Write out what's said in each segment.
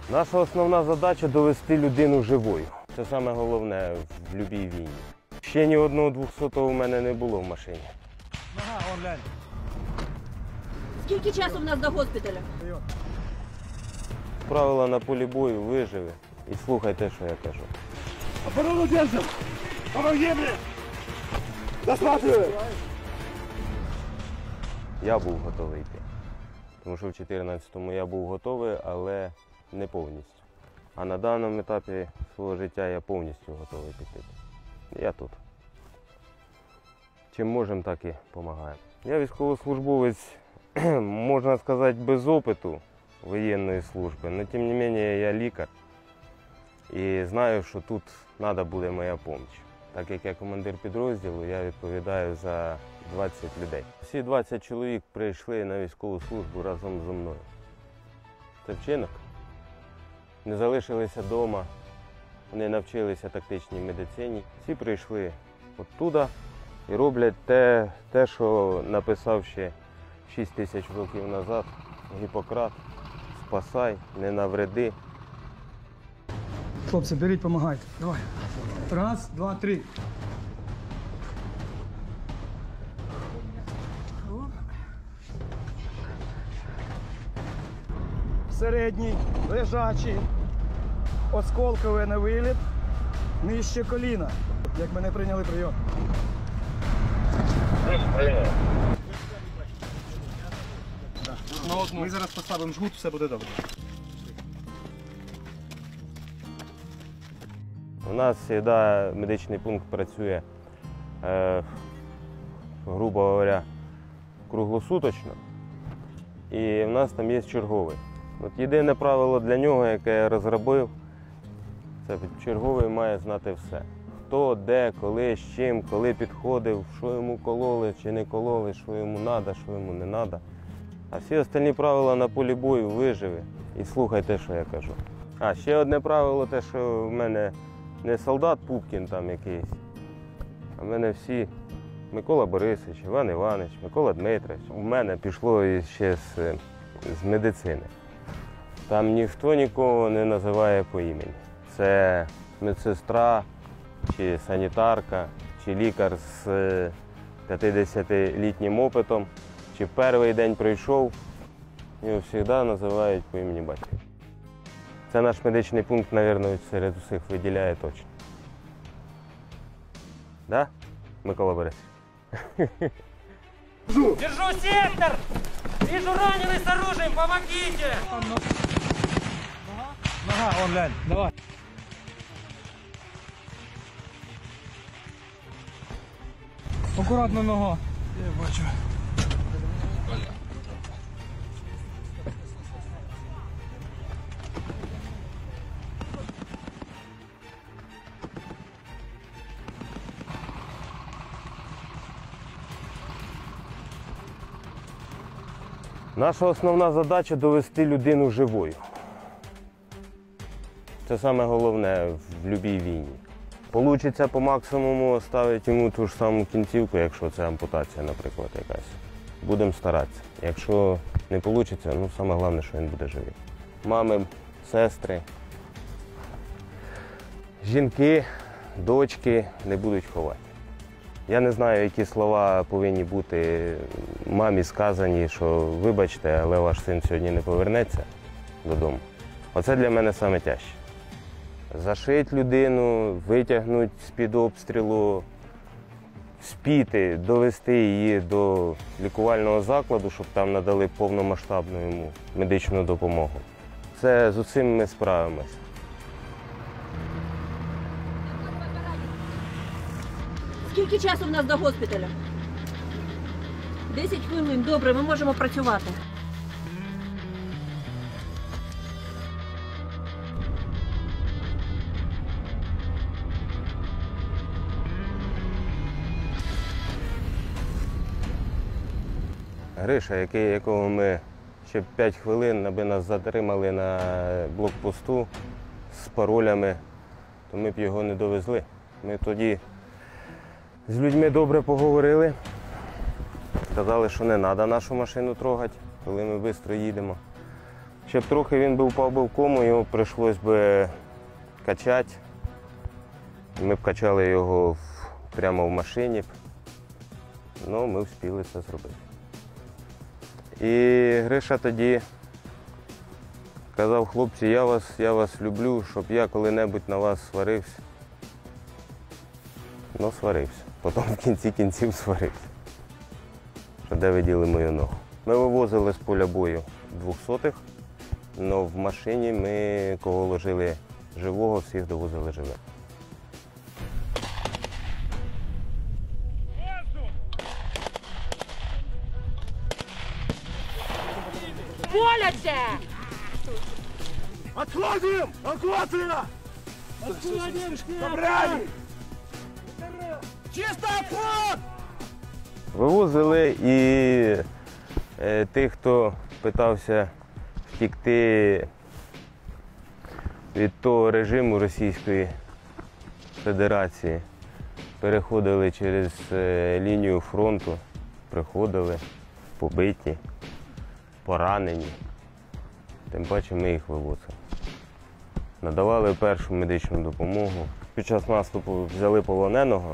Наша основна задача – довести людину живою. Це саме головне в будь-якій війні. Ще ні одного 200-го у мене не було в машині. Ага, он глянь. Скільки часу в нас до госпіталя? Правила на полі бою, виживи і слухай те, що я кажу. Оборону держим! Помоги мне! Досматривай! Я був готовий йти. Тому що в 2014-му я був готовий, але не повністю. А на даному етапі свого життя я повністю готовий піти. Я тут. Чим можемо, так і допомагаємо. Я військовослужбовець, можна сказати, без опиту воєнної служби, але тим не менше я лікар. І знаю, що тут треба буде моя допомога. Так як я командир підрозділу, я відповідаю за 20 людей. Всі 20 чоловік прийшли на військову службу разом зі мною. Це вчинок. Не залишилися вдома, вони навчилися тактичній медицині. Всі прийшли оттуда і роблять те, що написав ще 6 тисяч років назад Гіппократ. Спасай, не навреди. Хлопці, беріть, помагайте. Давай. Раз, два, три. Середній, лежачий, осколковий на виліт, нижче коліна. Як мене прийняли прийом. Ми зараз поставимо жгут, все буде добре. У нас завжди медичний пункт працює, грубо говоря, круглосуточно. І в нас там є черговий. От єдине правило для нього, яке я розробив, це черговий має знати все. Хто, де, коли, з чим, коли підходив, що йому кололи чи не кололи, що йому треба, що йому не треба. А всі остальні правила на полі бою виживи і слухай те, що я кажу. А ще одне правило, те, що в мене не солдат Пупкін там якийсь, а в мене всі Микола Борисович, Іван Іванович, Микола Дмитрович. У мене пішло ще з медицини. Там ніхто нікого не називає по імені. Це медсестра, чи санітарка, чи лікар з 50-літнім опитом, чи перший день прийшов, його завжди називають по імені батька. Це наш медичний пункт, мабуть, серед усіх виділяє точно. Да, Микола Борисович? Держу сектор! Вижу раненый с оружием, помогите! Нога, он глянь, давай. Акуратно нога. Я бачу. Наша основна задача – довести людину живою. Це саме головне в будь-якій війні. Получиться по максимуму ставити йому ту ж саму кінцівку, якщо це ампутація, наприклад, якась. Будемо старатися. Якщо не вийде, ну саме головне, що він буде живий. Мами, сестри, жінки, дочки не будуть ховати. Я не знаю, які слова повинні бути мамі сказані, що вибачте, але ваш син сьогодні не повернеться додому. Оце для мене саме тяжче. Зашити людину, витягнути з-під обстрілу, спіти, довести її до лікувального закладу, щоб там надали повномасштабну йому медичну допомогу. Це з усім ми справимося. Скільки часу в нас до госпіталя? 10 хвилин. Добре, ми можемо працювати. Гриша, якого ми ще 5 хвилин, аби нас затримали на блокпосту з паролями, то ми б його не довезли. Ми тоді з людьми добре поговорили, сказали, що не треба нашу машину трогати, коли ми швидко їдемо. Щоб трохи він був по кому, його прийшлось би качати. Ми б качали його прямо в машині. Ну, ми встигли це зробити. І Гриша тоді казав: хлопці, я вас люблю, щоб я коли-небудь на вас сварився. Ну, сварився. Потім в кінці кінців сварився. Що де виділи мою ногу. Ми вивозили з поля бою 200-х, але в машині ми, кого ложили живого, всіх довозили живим. Моляться! Отходим! Аккуратно! Отходим! Добрали! Чисто отход! Вивозили і тих, хто питався втікти від того режиму Російської Федерації. Переходили через лінію фронту, приходили побиті, поранені. Тим паче ми їх вивозили. Надавали першу медичну допомогу. Під час наступу взяли полоненого.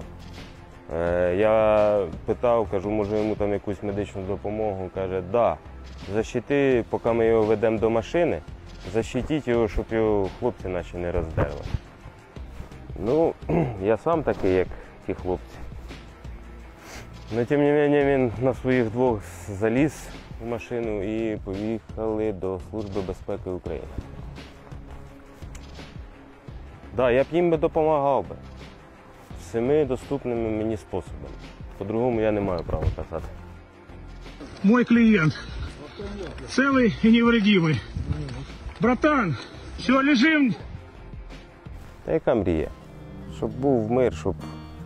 Я питав, кажу, може йому там якусь медичну допомогу. Каже, да, защити, поки ми його ведемо до машини, защитіть його, щоб його хлопці наші не роздерли. Ну, я сам такий, як ті хлопці. Но тим не менше він на своїх двох заліз в машину і поїхали до Служби безпеки України. Да, я б їм би допомагав би. Всіми доступними мені способами. По-другому я не маю права казати. Мой клиент целый и невредимый. Братан, все, лежим. Та яка мрія? Щоб був мир, щоб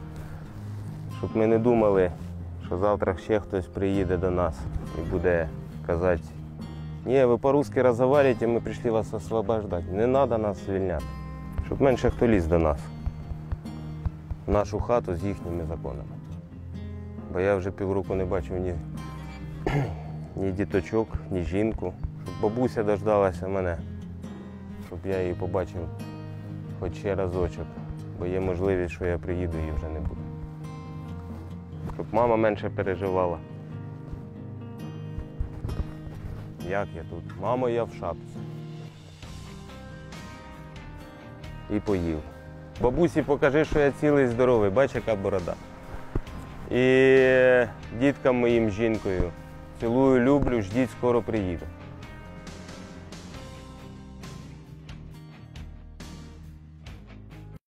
ми не думали, що завтра ще хтось приїде до нас і буде казати: ні, ви по-русски розмовляєте, ми прийшли вас освобождати. Не треба нас звільняти. Щоб менше хто ліз до нас. В нашу хату з їхніми законами. Бо я вже півроку не бачив ні діточок, ні жінку. Щоб бабуся дождалася мене, щоб я її побачив хоч ще разочок. Бо є можливість, що я приїду і вже не буде. Щоб мама менше переживала. Як я тут? Мамо, я в шапці. І поїв. Бабусі, покажи, що я цілий здоровий, бач, яка борода. І діткам моїм, жінкою: цілую, люблю, ждіть, скоро приїду.